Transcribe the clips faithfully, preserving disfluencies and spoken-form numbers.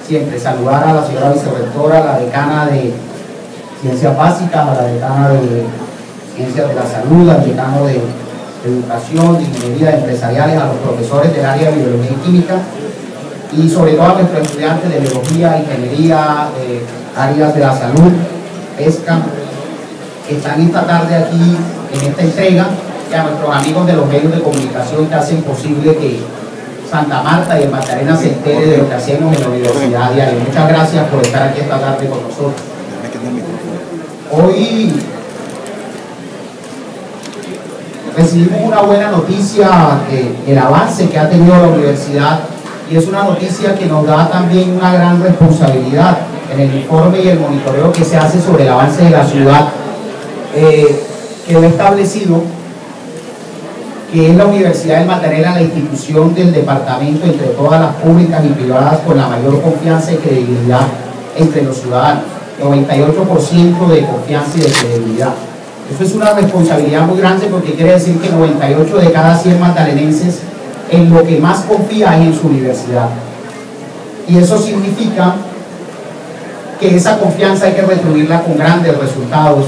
siempre saludar a la señora vicerrectora, la decana de Ciencias Básicas, a la decana de Ciencias de la Salud, al decano de Educación, de Ingeniería, Empresariales, a los profesores del área de Biología y Química, y sobre todo a nuestros estudiantes de Biología, Ingeniería, eh, áreas de la salud, pesca, que están esta tarde aquí en esta entrega, y a nuestros amigos de los medios de comunicación que hacen posible que Santa Marta y el Magdalena se entere de lo que hacemos en la Universidad Diaria. Muchas gracias por estar aquí esta tarde con nosotros. Hoy recibimos una buena noticia del avance que ha tenido la universidad, y es una noticia que nos da también una gran responsabilidad en el informe y el monitoreo que se hace sobre el avance de la ciudad. Eh, quedó establecido que es la Universidad del Magdalena la institución del departamento entre todas las públicas y privadas con la mayor confianza y credibilidad entre los ciudadanos, noventa y ocho por ciento de confianza y de credibilidad. Eso es una responsabilidad muy grande, porque quiere decir que noventa y ocho de cada cien magdalenenses en lo que más confía es en su universidad, y eso significa que esa confianza hay que retribuirla con grandes resultados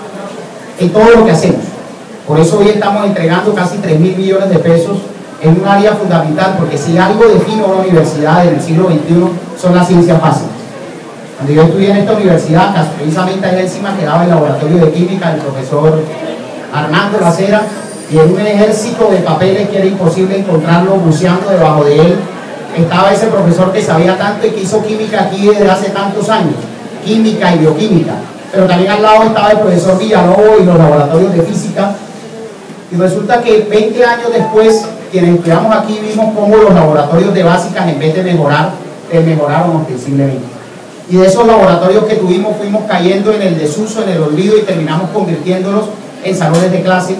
en todo lo que hacemos. Por eso hoy estamos entregando casi tres mil millones de pesos en un área fundamental, porque si algo define una universidad en el siglo veintiuno son las ciencias básicas. Cuando yo estudié en esta universidad, precisamente allá encima quedaba el laboratorio de química del profesor Armando Lacera, y en un ejército de papeles que era imposible encontrarlo buceando debajo de él, estaba ese profesor que sabía tanto y que hizo química aquí desde hace tantos años, química y bioquímica. Pero también al lado estaba el profesor Villalobos y los laboratorios de física. Y resulta que veinte años después, quienes estudiamos aquí vimos cómo los laboratorios de básicas, en vez de mejorar, eh, mejoraron ostensiblemente. Y de esos laboratorios que tuvimos fuimos cayendo en el desuso, en el olvido, y terminamos convirtiéndolos en salones de clase.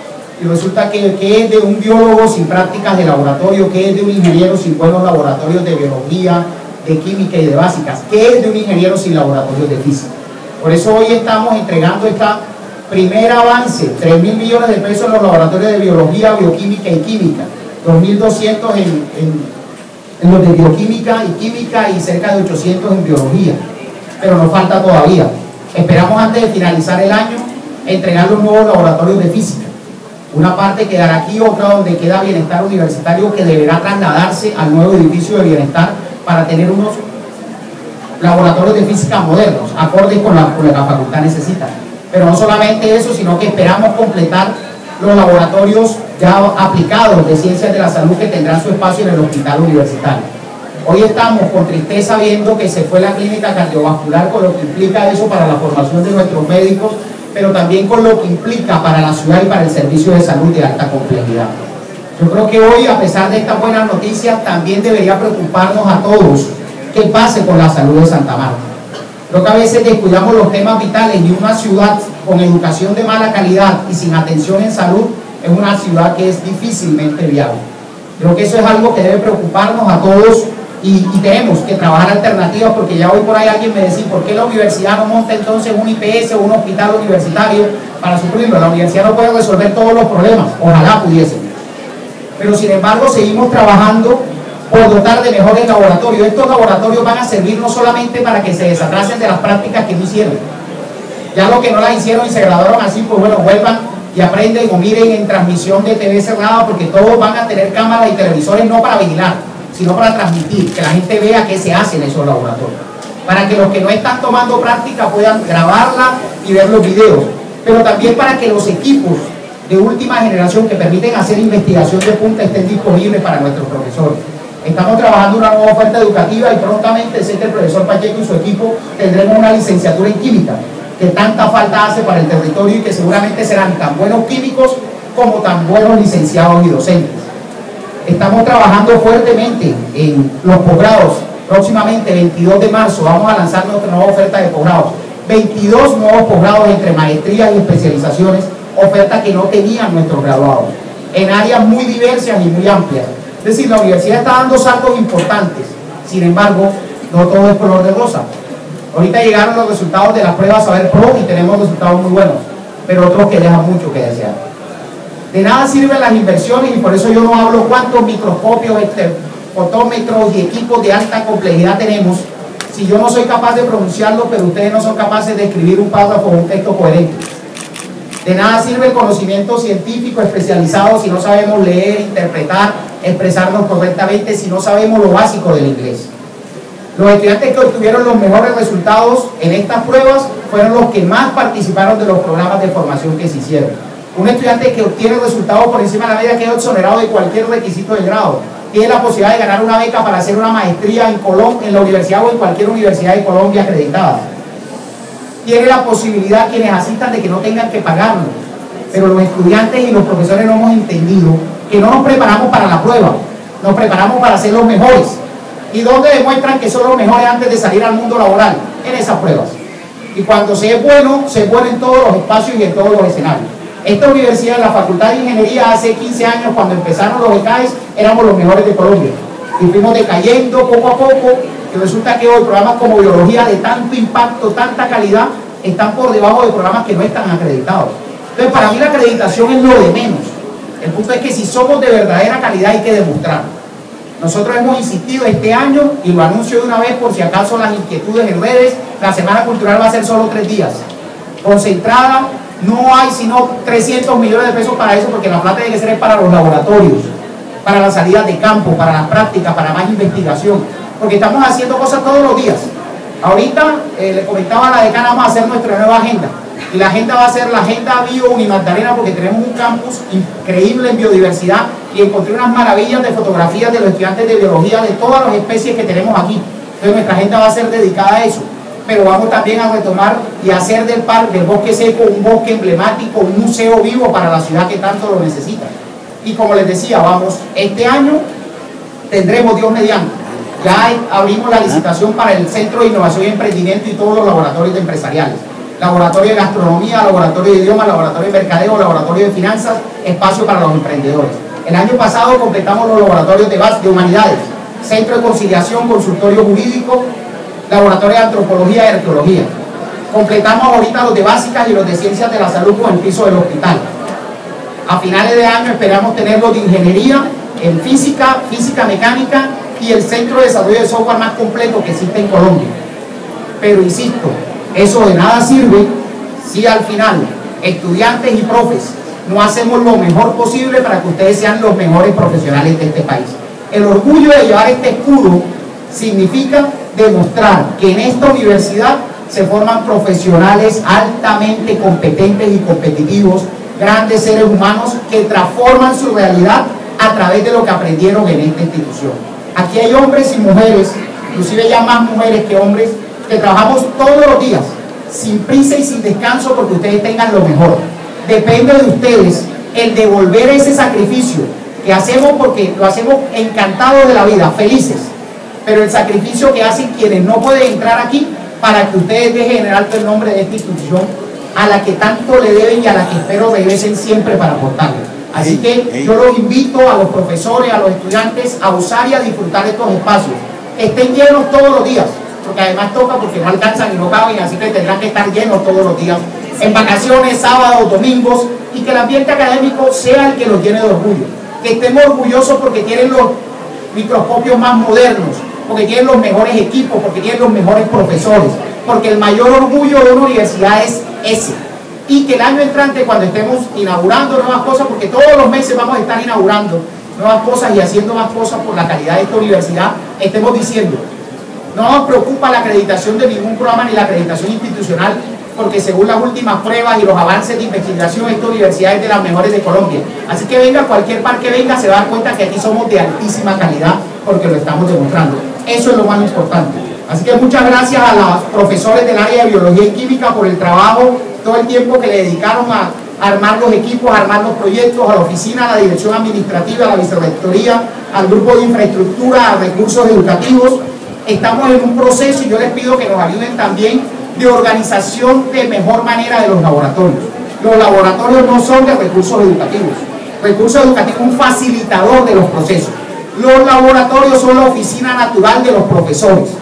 Y resulta que, que es de un biólogo sin prácticas de laboratorio, que es de un ingeniero sin buenos laboratorios de biología, de química y de básicas, que es de un ingeniero sin laboratorios de física. Por eso hoy estamos entregando esta primer avance, tres mil millones de pesos en los laboratorios de biología, bioquímica y química, dos mil doscientos en, en, en los de bioquímica y química, y cerca de ochocientos en biología. Pero nos falta todavía. Esperamos antes de finalizar el año entregar los nuevos laboratorios de física. Una parte quedará aquí, otra donde queda bienestar universitario, que deberá trasladarse al nuevo edificio de bienestar para tener unos laboratorios de física modernos, acordes con la, con la facultad necesita. Pero no solamente eso, sino que esperamos completar los laboratorios ya aplicados de ciencias de la salud, que tendrán su espacio en el hospital universitario. Hoy estamos con tristeza viendo que se fue la clínica cardiovascular, con lo que implica eso para la formación de nuestros médicos, pero también con lo que implica para la ciudad y para el servicio de salud de alta complejidad. Yo creo que hoy, a pesar de estas buenas noticias, también debería preocuparnos a todos qué pase con la salud de Santa Marta. Creo que a veces descuidamos los temas vitales, y una ciudad con educación de mala calidad y sin atención en salud es una ciudad que es difícilmente viable. Creo que eso es algo que debe preocuparnos a todos, y, y tenemos que trabajar alternativas, porque ya hoy por ahí alguien me decía, ¿por qué la universidad no monta entonces un I P S o un hospital universitario para suplirlo? La universidad no puede resolver todos los problemas, ojalá pudiese, pero sin embargo seguimos trabajando por dotar de mejores laboratorios. Estos laboratorios van a servir no solamente para que se desatrasen de las prácticas que no hicieron, ya lo que no las hicieron y se graduaron así, pues bueno, vuelvan y aprenden o miren en transmisión de T V cerrada, porque todos van a tener cámaras y televisores, no para vigilar, sino para transmitir, que la gente vea qué se hace en esos laboratorios, para que los que no están tomando práctica puedan grabarla y ver los videos, pero también para que los equipos de última generación que permiten hacer investigación de punta estén disponibles para nuestros profesores. Estamos trabajando una nueva oferta educativa, y prontamente, sé que el profesor Pacheco y su equipo tendremos una licenciatura en química, que tanta falta hace para el territorio, y que seguramente serán tan buenos químicos como tan buenos licenciados y docentes. Estamos trabajando fuertemente en los posgrados. Próximamente, veintidós de marzo, vamos a lanzar nuestra nueva oferta de posgrados. veintidós nuevos posgrados entre maestrías y especializaciones, oferta que no tenían nuestros graduados, en áreas muy diversas y muy amplias. Es decir, la universidad está dando saltos importantes. Sin embargo, no todo es color de rosa. Ahorita llegaron los resultados de las pruebas Saber Pro y tenemos resultados muy buenos, pero otros que dejan mucho que desear. De nada sirven las inversiones, y por eso yo no hablo cuántos microscopios, este, fotómetros y equipos de alta complejidad tenemos, si yo no soy capaz de pronunciarlo, pero ustedes no son capaces de escribir un párrafo o un texto coherente? De nada sirve el conocimiento científico especializado si no sabemos leer, interpretar, expresarnos correctamente, si no sabemos lo básico del inglés. Los estudiantes que obtuvieron los mejores resultados en estas pruebas fueron los que más participaron de los programas de formación que se hicieron. Un estudiante que obtiene resultados por encima de la media queda exonerado de cualquier requisito de grado. Tiene la posibilidad de ganar una beca para hacer una maestría en Colombia, en la universidad o en cualquier universidad de Colombia acreditada. Tiene la posibilidad, quienes asistan, de que no tengan que pagarlo. Pero los estudiantes y los profesores no hemos entendido que no nos preparamos para la prueba, nos preparamos para ser los mejores. ¿Y dónde demuestran que son los mejores antes de salir al mundo laboral? En esas pruebas. Y cuando se es bueno, se es bueno en todos los espacios y en todos los escenarios. Esta universidad, la Facultad de Ingeniería, hace quince años, cuando empezaron los E C A E S, éramos los mejores de Colombia. Y fuimos decayendo poco a poco, y resulta que hoy programas como biología de tanto impacto, tanta calidad, están por debajo de programas que no están acreditados. Entonces, para mí la acreditación es lo de menos. El punto es que si somos de verdadera calidad hay que demostrarlo. Nosotros hemos insistido este año, y lo anuncio de una vez por si acaso las inquietudes en redes, la Semana Cultural va a ser solo tres días. Concentrada, no hay sino trescientos millones de pesos para eso, porque la plata tiene que ser para los laboratorios, para las salidas de campo, para las prácticas, para más investigación, porque estamos haciendo cosas todos los días. Ahorita, eh, le comentaba a la decana, vamos a hacer nuestra nueva agenda, y la agenda va a ser la agenda Bio Unimagdalena, porque tenemos un campus increíble en biodiversidad, y encontré unas maravillas de fotografías de los estudiantes de biología de todas las especies que tenemos aquí. Entonces nuestra agenda va a ser dedicada a eso, pero vamos también a retomar y hacer del parque, del bosque seco, un bosque emblemático, un museo vivo para la ciudad que tanto lo necesita. Y como les decía, vamos, este año tendremos, Dios mediante, ya abrimos la licitación para el Centro de Innovación y Emprendimiento y todos los laboratorios empresariales. Laboratorio de gastronomía, laboratorio de idiomas, laboratorio de mercadeo, laboratorio de finanzas, espacio para los emprendedores. El año pasado completamos los laboratorios de, de humanidades, centro de conciliación, consultorio jurídico, laboratorio de antropología y arqueología. Completamos ahorita los de básicas y los de ciencias de la salud con el piso del hospital. A finales de año esperamos tener los de ingeniería, en física, física mecánica y el centro de desarrollo de software más completo que existe en Colombia. Pero insisto, eso de nada sirve si al final estudiantes y profes no hacemos lo mejor posible para que ustedes sean los mejores profesionales de este país. El orgullo de llevar este escudo significa demostrar que en esta universidad se forman profesionales altamente competentes y competitivos, grandes seres humanos que transforman su realidad a través de lo que aprendieron en esta institución. Aquí hay hombres y mujeres, inclusive ya más mujeres que hombres, que trabajamos todos los días, sin prisa y sin descanso, porque ustedes tengan lo mejor. Depende de ustedes el devolver ese sacrificio que hacemos, porque lo hacemos encantados de la vida, felices, pero el sacrificio que hacen quienes no pueden entrar aquí para que ustedes dejen en alto el nombre de esta institución a la que tanto le deben y a la que espero regresen siempre para aportarle. Así que yo los invito a los profesores, a los estudiantes a usar y a disfrutar estos espacios. Estén llenos todos los días, porque además toca, porque no alcanzan y no caben, así que tendrán que estar llenos todos los días, en vacaciones, sábados, domingos, y que el ambiente académico sea el que los llene de orgullo. Que estemos orgullosos porque tienen los microscopios más modernos, porque tienen los mejores equipos, porque tienen los mejores profesores, porque el mayor orgullo de una universidad es ese. Y que el año entrante, cuando estemos inaugurando nuevas cosas, porque todos los meses vamos a estar inaugurando nuevas cosas y haciendo más cosas por la calidad de esta universidad, estemos diciendo, no nos preocupa la acreditación de ningún programa ni la acreditación institucional, porque según las últimas pruebas y los avances de investigación, esta universidad es de las mejores de Colombia. Así que venga, cualquier par que venga se va a dar cuenta que aquí somos de altísima calidad, porque lo estamos demostrando. Eso es lo más importante. Así que muchas gracias a los profesores del área de biología y química por el trabajo, todo el tiempo que le dedicaron a armar los equipos, a armar los proyectos, a la oficina, a la dirección administrativa, a la vicerrectoría, al grupo de infraestructura, a recursos educativos. Estamos en un proceso y yo les pido que nos ayuden también de organización de mejor manera de los laboratorios. Los laboratorios no son de recursos educativos. Recursos educativos es un facilitador de los procesos. Los laboratorios son la oficina natural de los profesores.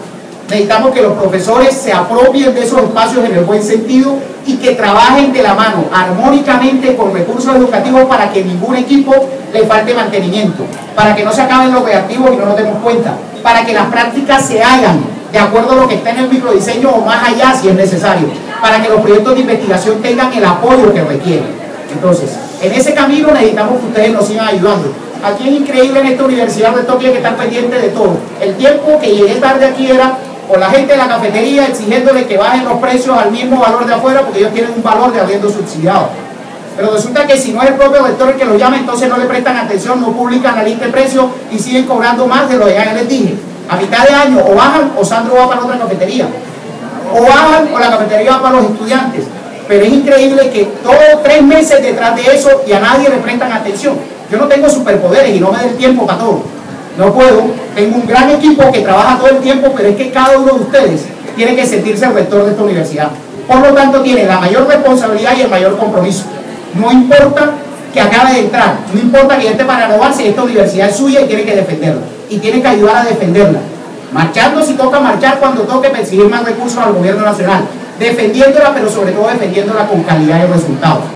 necesitamos que los profesores se apropien de esos espacios en el buen sentido y que trabajen de la mano armónicamente con recursos educativos para que ningún equipo le falte mantenimiento, para que no se acaben los reactivos y no nos demos cuenta, para que las prácticas se hagan de acuerdo a lo que está en el microdiseño o más allá si es necesario, para que los proyectos de investigación tengan el apoyo que requieren. Entonces, en ese camino necesitamos que ustedes nos sigan ayudando. Aquí es increíble en esta universidad de Tokio que están pendientes de todo. El tiempo que llegué tarde aquí era con la gente de la cafetería exigiéndole que bajen los precios al mismo valor de afuera porque ellos tienen un valor de arriendo subsidiado. Pero resulta que si no es el propio rector el que lo llama, entonces no le prestan atención, no publican la lista de precios y siguen cobrando más de lo que ya les dije. A mitad de año o bajan o Sandro va para otra cafetería. O bajan o la cafetería va para los estudiantes. Pero es increíble que todos tres meses detrás de eso y a nadie le prestan atención. Yo no tengo superpoderes y no me da el tiempo para todo. No puedo. Tengo un gran equipo que trabaja todo el tiempo, pero es que cada uno de ustedes tiene que sentirse el rector de esta universidad. Por lo tanto, tiene la mayor responsabilidad y el mayor compromiso. No importa que acabe de entrar, no importa que ya esté para renovarse, esta universidad es suya y tiene que defenderla. Y tiene que ayudar a defenderla. Marchando si toca marchar, cuando toque perseguir más recursos al gobierno nacional. Defendiéndola, pero sobre todo defendiéndola con calidad y resultados.